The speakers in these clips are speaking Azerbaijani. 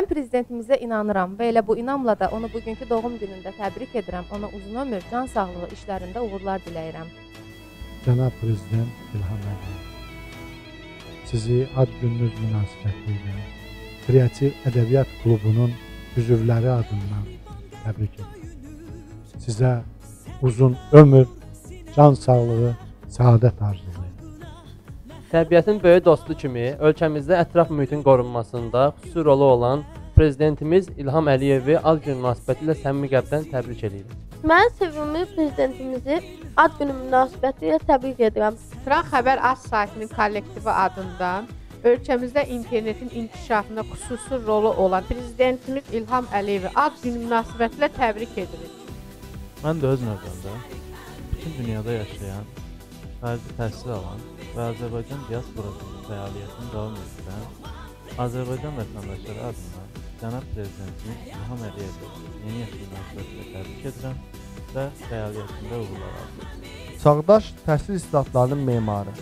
prezidentimizə inanıram və elə bu inamla da onu bugünkü doğum günündə təbrik edirəm. Ona uzun ömür, can sağlığı işlərində uğurlar diləyirəm. Cənab Prezident İlham Əliyev, sizi ad gününüz münasibətilə Kreativ Ədəbiyyat Klubunun üzvləri adından təbrik edirəm. Sizə uzun ömür, can sağlığı, səadət arzulayıram. Təbiətin böyük dostu kimi ölkəmizdə ətraf mühitin qorunmasında xüsusi rolu olan Prezidentimiz İlham Əliyevi ad günü münasibətilə səmimi qəlbdən təbrik edirik. Mən sevimli prezidentimizi ad günü münasibətilə təbrik edirəm. Turan Xəbər az saytının kollektivi adından ölkəmizdə internetin inkişafında xüsusi rolu olan prezidentimiz İlham Əliyevi ad günü münasibətilə təbrik edirik. Mən də öz növbəmdə bütün dünyada yaşayan, xarici təhsil alan və Azərbaycan diasporasının fəaliyyətini davam etdirən Azərbaycan vətəndaşları adından Cənab Prezidentimiz İlham Əliyevi yeni yaşı münasibətilə təbrik edirəm və fəaliyyətində uğurlar arzulayıram. Çağdaş təhsil islahatlarının memarı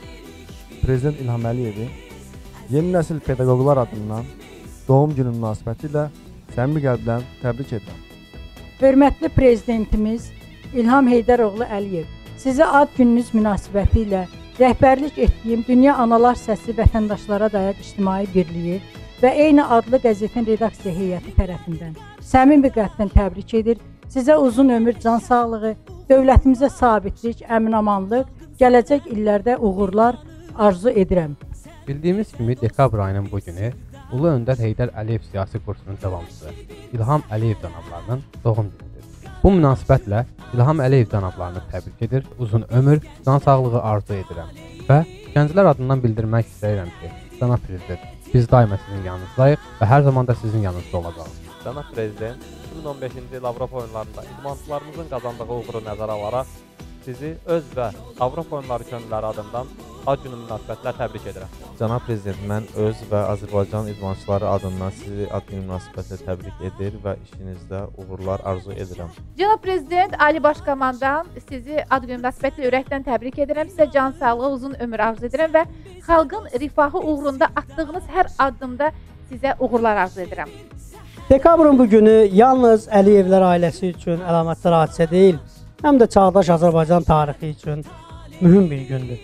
Prezident İlham Əliyevi yeni nəsil pedaqoqlar adından doğum günü münasibətilə səmimi qəlbdən təbrik edirəm. Hörmətli Prezidentimiz İlham Heydəroğlu Əliyev, sizə ad gününüz münasibətilə rəhbərlik etdiyim Dünya Analar Səsi Vətəndaşlara Dayaq İctimai Birliyi və eyni adlı qəzetin redaksiya heyəti tərəfindən səmimi qəlbdən təbrik edir. Sizə uzun ömür, can sağlığı, dövlətimizə sabitlik, əmin-amanlıq, gələcək illərdə uğurlar arzu edirəm. Bildiyimiz kimi dekabr ayının bu günü Ulu Öndər Heydər Əliyev siyasi kursunun davamçısı İlham Əliyev cənablarının doğum günüdür. Bu münasibətlə İlham Əliyev cənablarını təbrik edir, uzun ömür, can sağlığı arzu edirəm və gənclər adından bildirmək istəyirəm ki, Cənab Prezident, biz daima sizin yanınızdayıq və hər zaman da sizin yanınızda olacağıq. Cənab Prezident, 2015-ci il Avropa oyunlarında idmançılarımızın qazandığı uğuru nəzərə alaraq sizi öz və Avropa oyunları könülləri adından ad günü münasibətilə təbrik edirəm. Cənab Prezident, mən öz və Azərbaycan idmançıları adından sizi ad günü münasibətilə təbrik edir və işinizdə uğurlar arzu edirəm. Cənab Prezident Ali Başkomandan sizi ad günü münasibətilə ürəkdən təbrik edirəm. Sizə can sağlığı, uzun ömür arzu edirəm və xalqın rifahı uğrunda atdığınız hər addımda sizə uğurlar arzu edirəm. Dekabrın bu günü yalnız Əliyevlər ailəsi üçün əlamətdar hadisə deyil, həm də çağdaş Azərbaycan tarixi üçün mühüm bir gündür.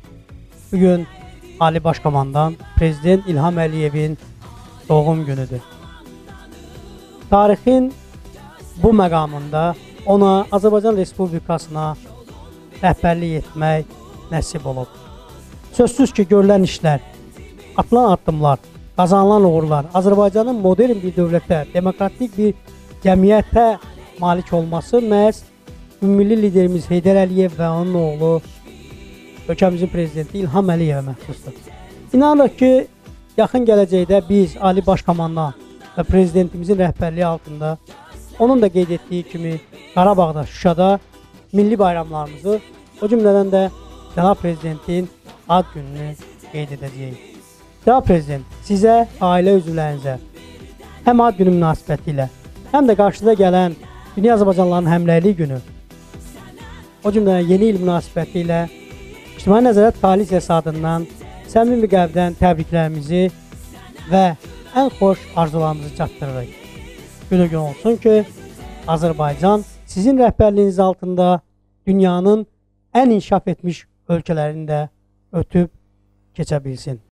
Bugün Ali Başkomandan Prezident İlham Əliyevin doğum günüdür. Tarixin bu məqamında ona Azərbaycan Respublikasına rəhbərlik etmək nəsib olub. Sözsüz ki, görülən işlər, atılan addımlar, qazanılan uğurlar Azərbaycanın modern bir dövlətə, demokratik bir cəmiyyətə malik olması məhz ümummilli liderimiz Heydər Əliyev və onun oğlu ölkəmizin prezidenti İlham Əliyevə məxsusdur. İnanırıq ki, yaxın gələcəkdə biz Ali Başkomandan və prezidentimizin rəhbərliyi altında onun da qeyd etdiyi kimi Qarabağda, Şuşada milli bayramlarımızı, o cümlədən də Cənab Prezidentin ad gününü qeyd edəcəyik. Cənab Prezident, sizə, ailə üzvlərinizə həm ad günü münasibətilə, həm də qarşıda gələn Dünya Azərbaycanlıların Həmrəylik günü, o cümlədən yeni il münasibətilə İctimai Nəzarət Koalisiyası adından səmimi qəlbdən təbriklərimizi və ən xoş arzularımızı çatdırırıq. Günü gün olsun ki, Azərbaycan sizin rəhbərliyiniz altında dünyanın ən inkişaf etmiş ölkələrini də ötüb keçə bilsin.